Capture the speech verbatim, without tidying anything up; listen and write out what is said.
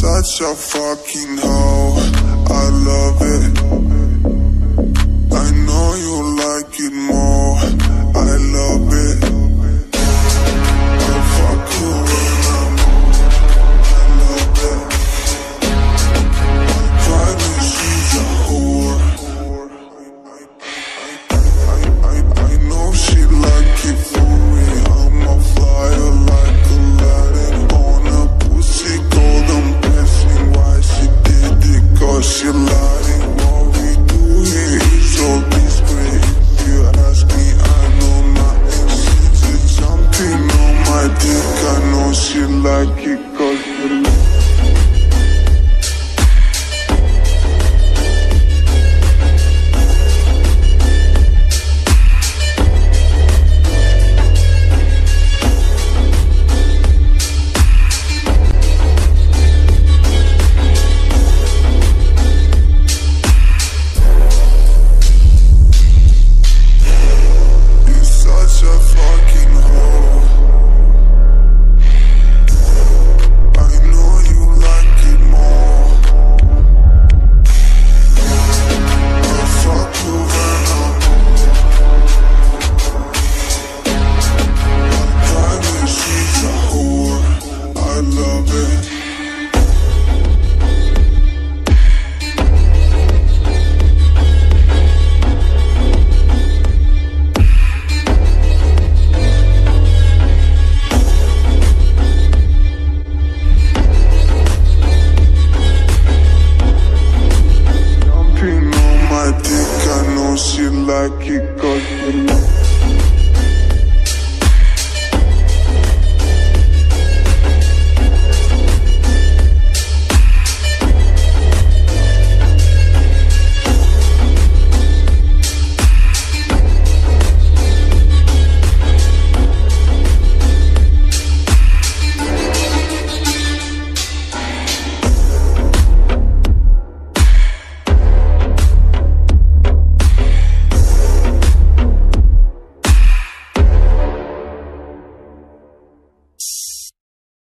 such a fucking hoe, I love it. I know you like it more, I love it. I fuck you when I'm I love it. I cry when she's a whore. I, I, I know she like it for me, I'm a flyer like Aladdin on a pussy golden blessing. Why she did it? Cause she lying. What we do here is so discreet. If you ask me, I know nothing. She's just jumping on my dick. I know she like it cause she like it. I love it.